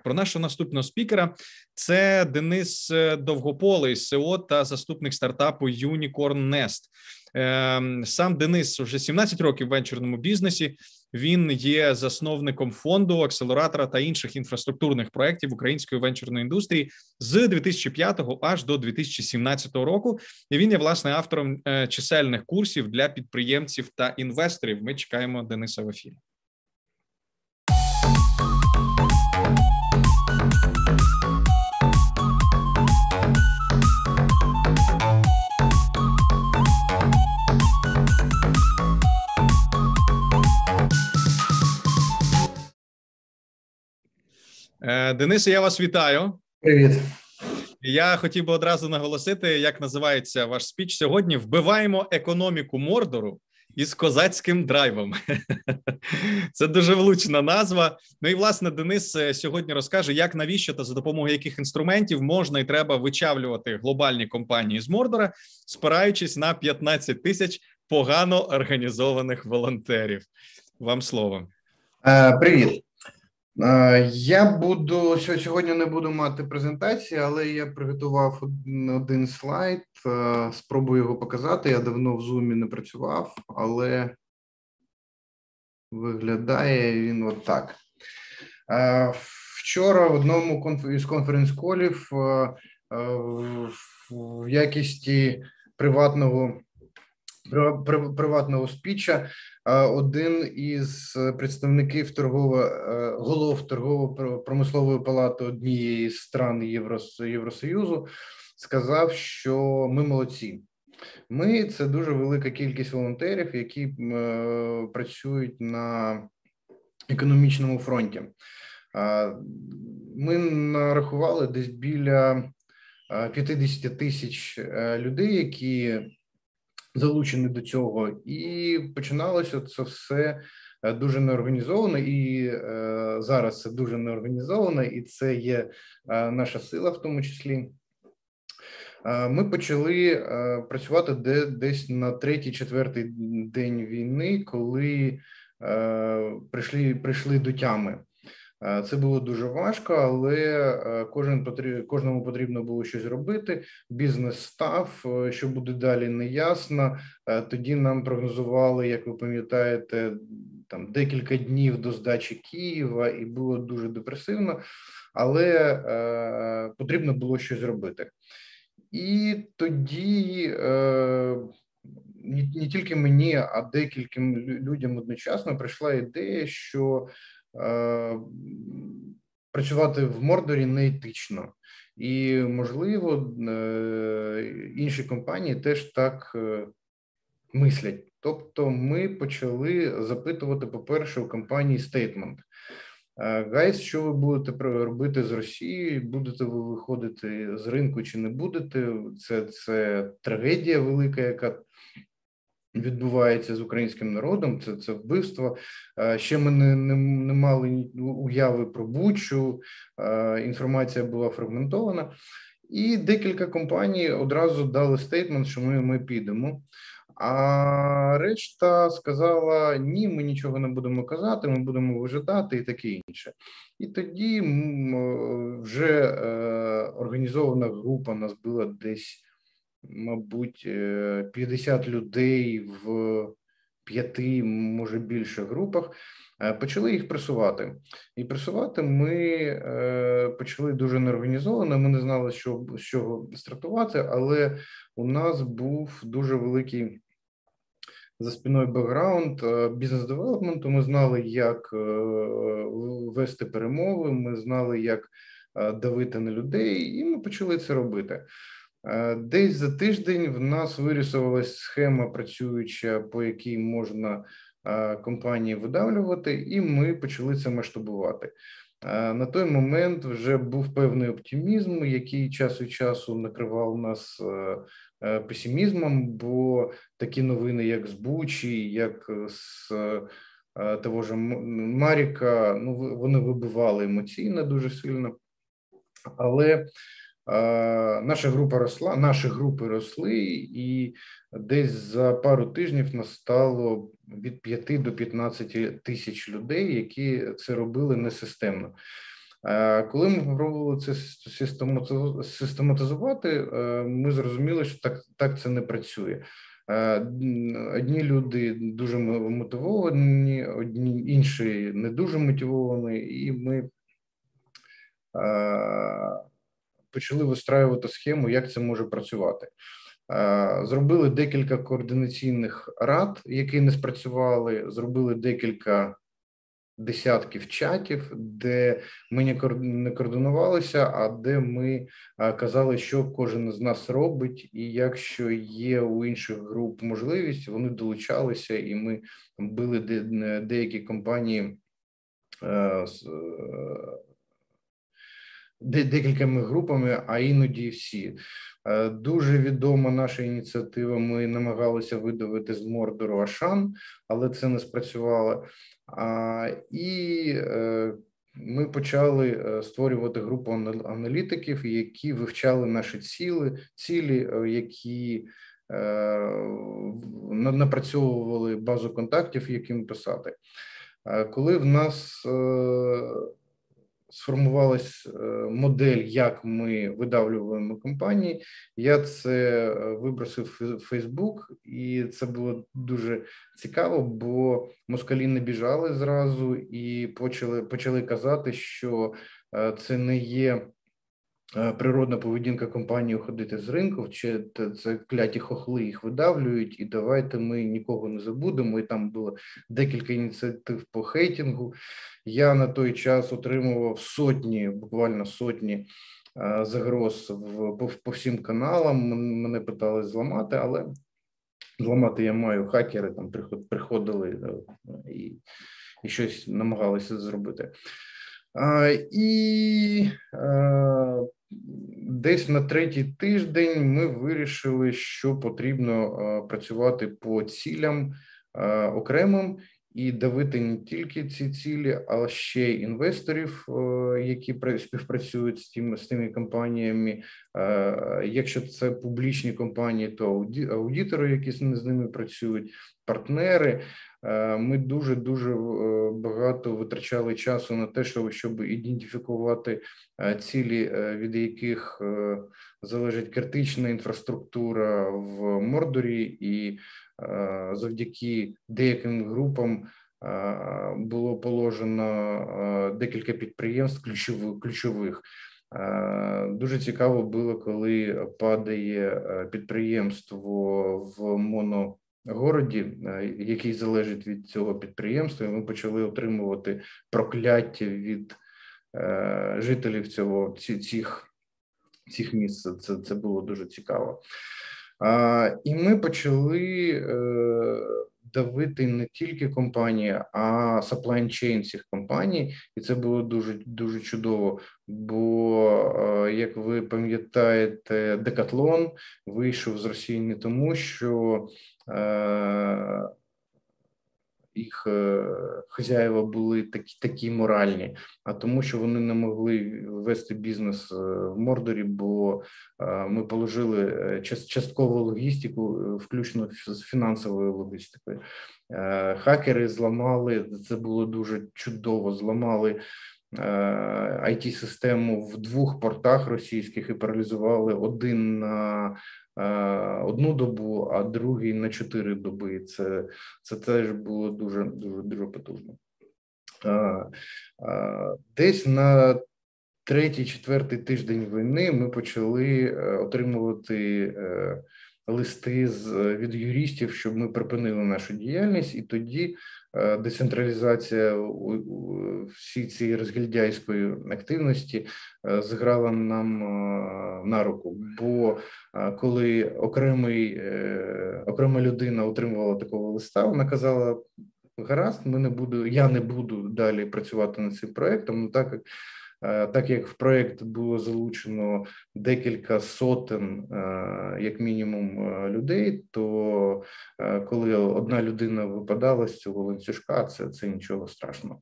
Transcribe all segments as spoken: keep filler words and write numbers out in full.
про нашого наступного спікера. Це Денис Довгополий, СЕО та заступник стартапу Unicorn Nest. Сам Денис вже сімнадцять років в венчурному бізнесі. Він є засновником фонду, акселератора та інших інфраструктурних проєктів української венчурної індустрії з дві тисячі п'ятого аж до дві тисячі сімнадцятого року. І він є, власне, автором чисельних курсів для підприємців та інвесторів. Ми чекаємо Дениса в ефірі. Денисе, я вас вітаю. Привіт. Я хотів би одразу наголосити, як називається ваш спіч сьогодні. «Вбиваємо економіку Мордору із козацьким драйвом». Це дуже влучна назва. Ну і, власне, Денис сьогодні розкаже, як, навіщо та за допомогою яких інструментів можна і треба вичавлювати глобальні компанії з Мордора, спираючись на п'ятнадцять тисяч погано організованих волонтерів. Вам слово. Привіт. Я буду, сьогодні не буду мати презентації, але я приготував один слайд, спробую його показати. Я давно в Zoom не працював, але виглядає він отак. Вчора в одному із конференц-колів в якості приватного приватного спіча один із представників торгово, голов торгово-промислової палати однієї з стран Євросоюзу сказав, що ми молодці. Ми – це дуже велика кількість волонтерів, які працюють на економічному фронті. Ми нарахували десь біля п'ятдесят тисяч людей, які залучені до цього, і починалося це все дуже неорганізовано, і е, зараз це дуже неорганізовано, і це є е, наша сила в тому числі. Е, ми почали е, працювати де, десь на третій-четвертий день війни, коли е, прийшли, прийшли до тями. Це було дуже важко, але кожен потріб, кожному потрібно було щось робити. Бізнес став, що буде далі, не ясно. Тоді нам прогнозували, як ви пам'ятаєте, там декілька днів до здачі Києва, і було дуже депресивно, але е, потрібно було щось робити. І тоді е, не, не тільки мені, а декільком людям одночасно прийшла ідея, що працювати в Мордорі неетично. І, можливо, інші компанії теж так мислять. Тобто ми почали запитувати, по-перше, у компанії стейтмент. Гайс, що ви будете робити з Росією? Будете ви виходити з ринку чи не будете? Це, це трагедія велика, яка відбувається з українським народом, це, це вбивство. Ще ми не, не, не мали уяви про Бучу, інформація була фрагментована. І декілька компаній одразу дали стейтмент, що ми, ми підемо. А решта сказала, ні, ми нічого не будемо казати, ми будемо вижидати і таке інше. І тоді вже організована група нас була десь, мабуть, п'ятдесят людей в п'яти, може більше групах, почали їх пресувати. І пресувати ми почали дуже неорганізовано, ми не знали, що, з чого стартувати, але у нас був дуже великий за спиною бекграунд бізнес-девелопменту. Ми знали, як вести перемови, ми знали, як давити на людей, і ми почали це робити. Десь за тиждень в нас вирисувалась схема працююча, по якій можна компанії видавлювати, і ми почали це масштабувати. На той момент вже був певний оптимізм, який час від часу накривав нас песимізмом, бо такі новини, як з Бучі, як з того ж Маріка, ну, вони вибивали емоційно дуже сильно, але наша група росла, наші групи росли, і десь за пару тижнів нас стало від п'яти до п'ятнадцяти тисяч людей, які це робили несистемно. Коли ми спробували це систематизувати, ми зрозуміли, що так, так це не працює. Одні люди дуже мотивовані, одні інші не дуже мотивовані, і ми почали вистраювати схему, як це може працювати. Зробили декілька координаційних рад, які не спрацювали, зробили декілька десятків чатів, де ми не координувалися, а де ми казали, що кожен з нас робить, і якщо є у інших груп можливість, вони долучалися, і ми били деякі компанії декількома групами, а іноді всі. Дуже відома наша ініціатива, ми намагалися видавити з Мордору Ашан, але це не спрацювало. І ми почали створювати групу аналітиків, які вивчали наші цілі, цілі, які напрацьовували базу контактів, яким писати. Коли в нас сформувалась модель, як ми видавлюємо компанії, я це вибросив в Фейсбук, і це було дуже цікаво, бо москалі не біжали зразу і почали, почали казати, що це не є природна поведінка компанії уходити з ринку, чи це кляті хохли їх видавлюють, і давайте ми нікого не забудемо. І там було декілька ініціатив по хейтингу. Я на той час отримував сотні, буквально сотні загроз в, по, по всім каналам. Мене питали зламати, але зламати я маю. Хакери там приходили і, і щось намагалися зробити. І десь на третій тиждень ми вирішили, що потрібно працювати по цілям окремим і давити не тільки ці цілі, а ще й інвесторів, які співпрацюють з тими, з тими компаніями. Якщо це публічні компанії, то аудитори, які з ними працюють, партнери. Ми дуже-дуже багато витрачали часу на те, щоб ідентифікувати цілі, від яких залежить критична інфраструктура в Мордорі, і завдяки деяким групам було положено декілька підприємств ключових. ключових. Дуже цікаво було, коли падає підприємство в моно городі, який залежить від цього підприємства, і ми почали отримувати прокляття від е, жителів цього ці, цих, цих місць. Це, це було дуже цікаво. А, і ми почали е, давити не тільки компанії, а supply chain цих компаній, і це було дуже, дуже чудово, бо, е, як ви пам'ятаєте, Decathlon вийшов з Росії не тому, що їх хазяїва були такі, такі моральні, а тому, що вони не могли вести бізнес в Мордорі, бо ми положили часткову логістику, включно з фінансовою логістикою. Хакери зламали, це було дуже чудово, зламали ай ті-систему в двох портах російських і паралізували один на одну добу, а другий на чотири доби. Це, це теж було дуже, дуже, дуже потужно. Десь на третій-четвертий тиждень війни ми почали отримувати листи з, від юристів, щоб ми припинили нашу діяльність, і тоді децентралізація всі цієї розгільдяйської активності зіграла нам на руку, бо коли окремий, окрема людина отримувала такого листа, вона казала: гаразд, ми не буду, я не буду далі працювати над цим проєктом, ну так як Так як в проєкт було залучено декілька сотень, як мінімум, людей, то коли одна людина випадала з цього ланцюжка, це, це нічого страшного.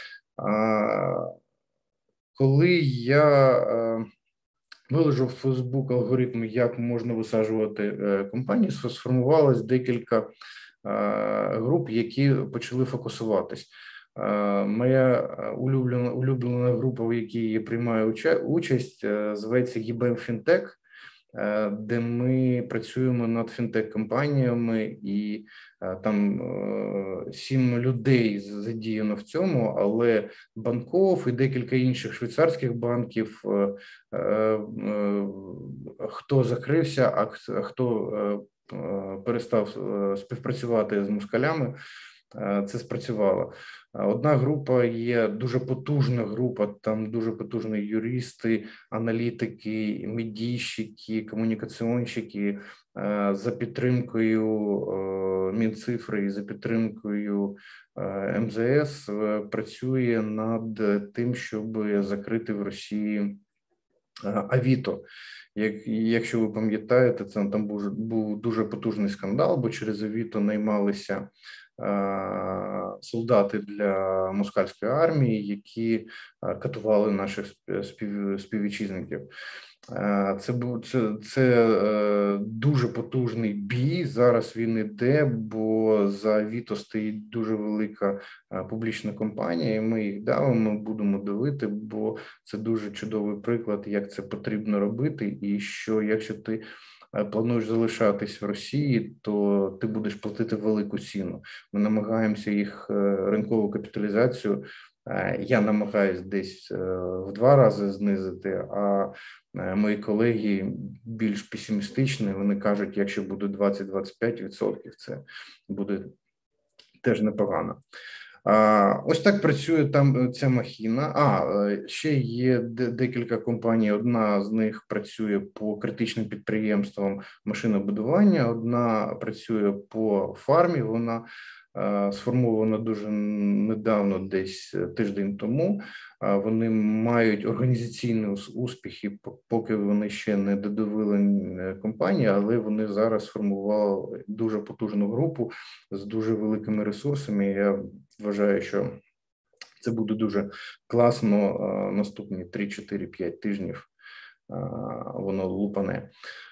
Коли я виложив в Facebook алгоритм, як можна висаджувати компанії, сформувалось декілька груп, які почали фокусуватись. Моя улюблена, улюблена група, в якій я приймаю участь, зветься ГІБЕМ Фінтек, де ми працюємо над фінтек-компаніями, і там сім людей задіяно в цьому, але Банков і декілька інших швейцарських банків, хто закрився, а хто перестав співпрацювати з москалями, це спрацювало. Одна група є дуже потужна група, там дуже потужні юристи, аналітики, медійщики, комунікаціонщики за підтримкою Мінцифри і за підтримкою ем зе ес працює над тим, щоб закрити в Росії Авіто. Як, якщо ви пам'ятаєте, це там був, був дуже потужний скандал, бо через Авіто наймалися солдати для москальської армії, які катували наших спів, співвітчизників. Це був це, це дуже потужний бій. Зараз він іде, бо за Авіто стоїть дуже велика публічна компанія, і ми їх давимо, будемо давити, бо це дуже чудовий приклад, як це потрібно робити, і що якщо ти плануєш залишатись в Росії, то ти будеш платити велику ціну. Ми намагаємося їх ринкову капіталізацію, я намагаюсь десь в два рази знизити, а мої колеги більш песимістичні, вони кажуть, якщо буде двадцять - двадцять п'ять відсотків, це буде теж непогано. Ось так працює там ця махіна. А, ще є декілька компаній, одна з них працює по критичним підприємствам машинобудування, одна працює по фармі, вона сформована дуже недавно, десь тиждень тому. Вони мають організаційні успіхи, поки вони ще не додавили компанії, але вони зараз сформували дуже потужну групу з дуже великими ресурсами. Я вважаю, що це буде дуже класно наступні три, чотири, п'ять тижнів воно лупане.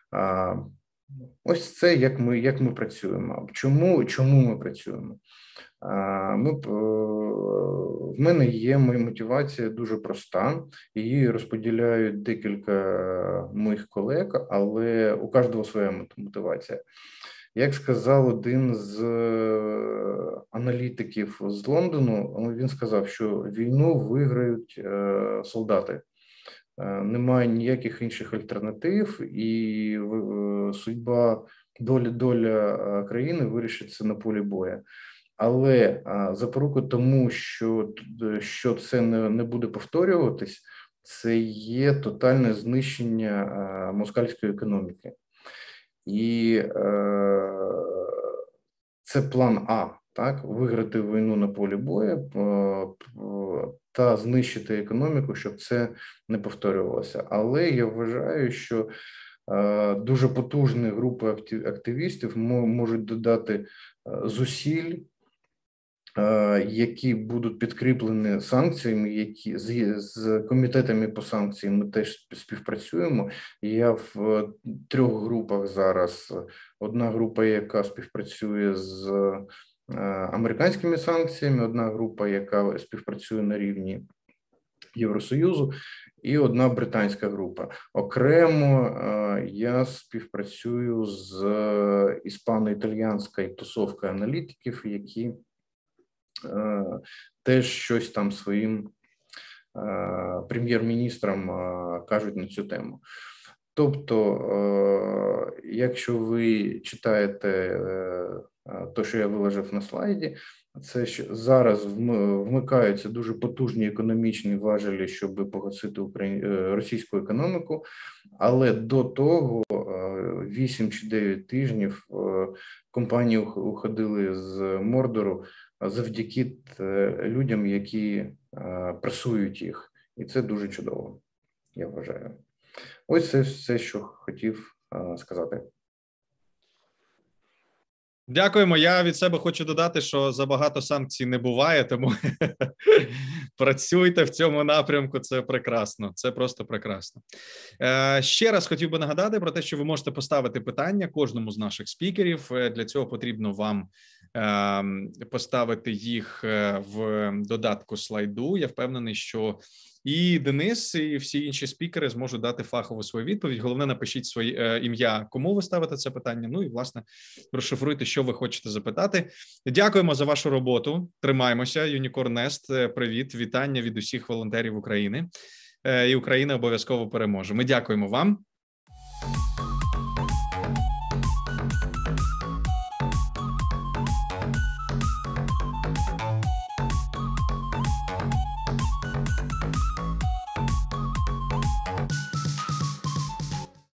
Ось це як ми, як ми працюємо. Чому, чому ми працюємо? Ми, в мене є моя мотивація дуже проста, її розподіляють декілька моїх колег, але у кожного своя мотивація. Як сказав один з аналітиків з Лондону, він сказав, що війну виграють солдати. Немає ніяких інших альтернатив, і судьба, доля, доля країни вирішиться на полі бою. Але запорука тому, що, що це не, не буде повторюватись, це є тотальне знищення москальської економіки. І е, це план А, так, виграти війну на полі бою та знищити економіку, щоб це не повторювалося. Але я вважаю, що е, дуже потужні групи активістів можуть додати зусиль, е, які будуть підкріплені санкціями, які з, з комітетами по санкціям ми теж співпрацюємо. Я в трьох групах зараз. Одна група, яка співпрацює з американськими санкціями, одна група, яка співпрацює на рівні Євросоюзу, і одна британська група. Окремо я співпрацюю з іспано-італіянською тусовкою аналітиків, які теж щось там своїм прем'єр-міністрам кажуть на цю тему. Тобто, якщо ви читаєте те, що я виложив на слайді, це що зараз вмикаються дуже потужні економічні важелі, щоб погасити Україн... російську економіку, але до того вісім чи дев'ять тижнів компанії уходили з Мордору завдяки людям, які пресують їх. І це дуже чудово, я вважаю. Ось це все, що хотів сказати. Дякуємо. Я від себе хочу додати, що забагато санкцій не буває, тому працюйте в цьому напрямку, це прекрасно, це просто прекрасно. Ще раз хотів би нагадати про те, що ви можете поставити питання кожному з наших спікерів. Для цього потрібно вам поставити їх в додатку слайду. Я впевнений, що і Денис, і всі інші спікери зможуть дати фахову свою відповідь. Головне, напишіть своє ім'я, кому ви ставите це питання, ну і, власне, розшифруйте, що ви хочете запитати. Дякуємо за вашу роботу. Тримаємося. Unicorn Nest, привіт, вітання від усіх волонтерів України. І Україна обов'язково переможе. Ми дякуємо вам.